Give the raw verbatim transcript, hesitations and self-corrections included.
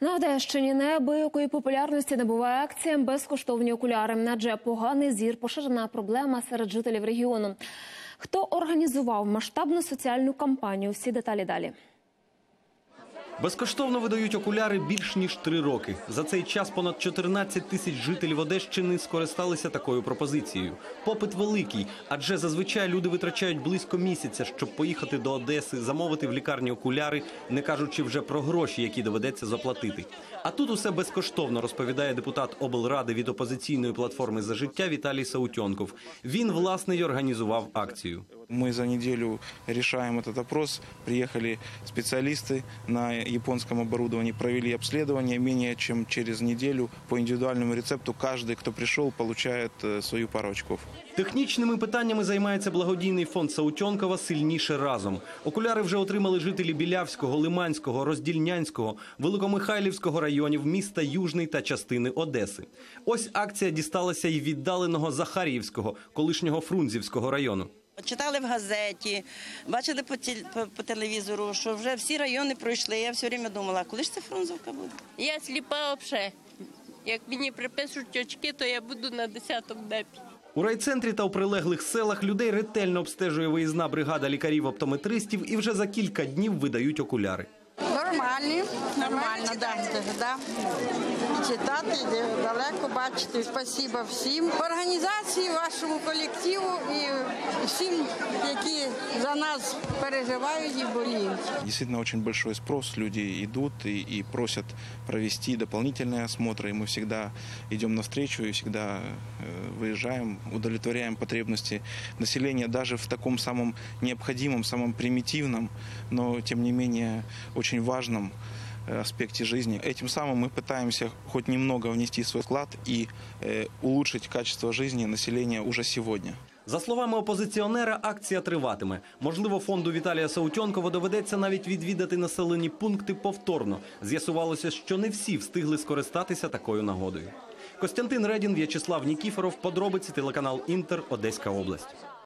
На Одещині неабиякої популярності набуває акція «Безкоштовні окуляри», адже поганий зір – поширена проблема серед жителів регіону. Хто організував масштабну соціальну кампанію? Всі деталі далі. Безкоштовно видають окуляри більш ніж три роки. За цей час понад чотирнадцять тисяч жителів Одещини скористалися такою пропозицією. Попит великий, адже зазвичай люди витрачають близько місяця, щоб поїхати до Одеси, замовити в лікарні окуляри, не кажучи вже про гроші, які доведеться заплатити. А тут усе безкоштовно, розповідає депутат облради від опозиційної платформи «За життя» Віталій Саутьонков. Він, власне, й організував акцію. Мы за неделю решаем этот вопрос. Приехали специалисты на японском оборудовании, провели обследование. Менее чем через неделю по индивидуальному рецепту каждый, кто пришел, получает свою пару очков. Технічними питаннями займається благодійний фонд Саутьонкова «Сильніше разом». Окуляри вже отримали жителі Білявського, Лиманського, Роздільнянського, Великомихайлівського районів, міста Южний та частини Одеси. Ось акція дісталася й віддаленого Захар'ївського, колишнього Фрунзівського району. Читали в газеті, бачили по, тіл... по, по телевізору, що вже всі райони пройшли. Я все время думала, коли ж це Фрунзовка буде? Я сліпа взагалі. Як мені припишуть очки, то я буду на десятому небі. У райцентрі та у прилеглих селах людей ретельно обстежує виїзна бригада лікарів-оптометристів і вже за кілька днів видають окуляри. Нормальні, нормально, да, да. Читати, далеко бачити. Спасибо всім. Організації, вашому колективу і всім, які за нас переживають і боліють. Действительно, очень большой спрос. Люди идут и, и просят провести дополнительные осмотры. И мы всегда идем навстречу и всегда э, выезжаем, удовлетворяем потребности населения даже в таком самом необходимом, самом примитивном, но тем не менее очень важном аспекте жизни. Этим самым мы пытаемся хоть немного внести свой вклад и э, улучшить качество жизни населения уже сегодня. За словами опозиціонера, акція триватиме. Можливо, фонду Віталія Саутьонкова доведеться навіть відвідати населені пункти повторно. З'ясувалося, що не всі встигли скористатися такою нагодою. Костянтин Редін, В'ячеслав Нікіфоров, подробиці, телеканал «Інтер», Одеська область.